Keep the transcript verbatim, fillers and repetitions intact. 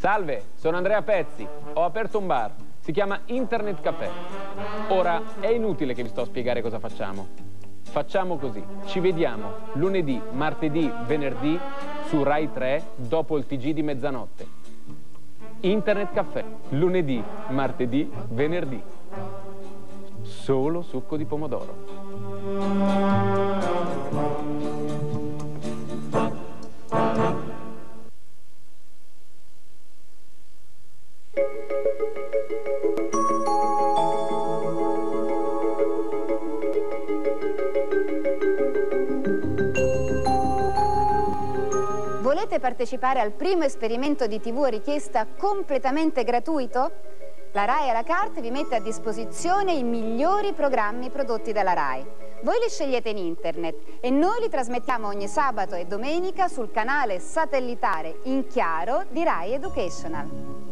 Salve, sono Andrea Pezzi, ho aperto un bar, si chiama Internet Café. Ora, è inutile che vi sto a spiegare cosa facciamo. Facciamo così, ci vediamo lunedì, martedì, venerdì su Rai tre dopo il T G di mezzanotte. Internet Café, lunedì, martedì, venerdì. Solo succo di pomodoro. Volete partecipare al primo esperimento di tivù a richiesta completamente gratuito? La Rai à la carte vi mette a disposizione i migliori programmi prodotti dalla Rai. Voi li scegliete in internet e noi li trasmettiamo ogni sabato e domenica sul canale satellitare in chiaro di Rai Educational.